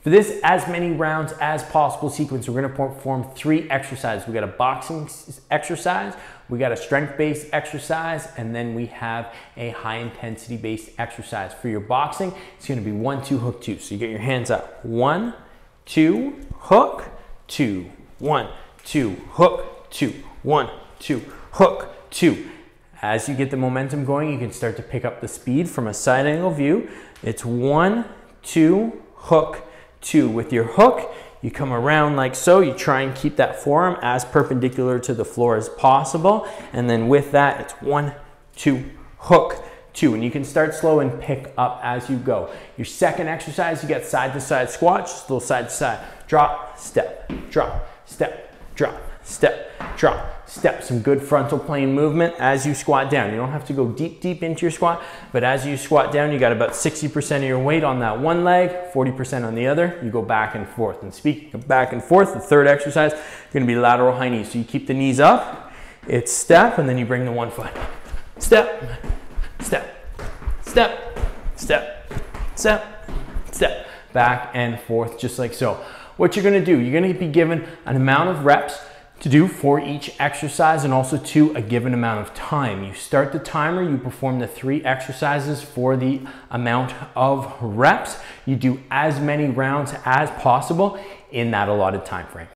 For this as many rounds as possible sequence, we're gonna perform 3 exercises. We got a boxing exercise, we got a strength-based exercise, and then we have a high-intensity based exercise. For your boxing, it's gonna be 1, 2, hook, 2. So you get your hands up. 1, 2, hook, 2. 1, 2, hook, 2. 1, 2, hook, 2. As you get the momentum going, you can start to pick up the speed from a side angle view. It's 1, 2, hook, 2. With your hook, you come around like so. You try and keep that forearm as perpendicular to the floor as possible. And then with that, it's 1, 2, hook, 2. And you can start slow and pick up as you go. Your second exercise, you get side to side squat, just a little side to side. Drop, step, drop, step, drop, step, drop, step. Some good frontal plane movement as you squat down. You don't have to go deep into your squat, but as you squat down, you got about 60% of your weight on that one leg, 40% on the other. You go back and forth. And speaking of back and forth, the third exercise is gonna be lateral high knees. So you keep the knees up, it's step, and then you bring the one foot. Step, step, step, step, step, step. Back and forth, just like so. What you're gonna do, you're gonna be given an amount of reps to do for each exercise and also to a given amount of time. You start the timer, you perform the 3 exercises for the amount of reps. You do as many rounds as possible in that allotted time frame.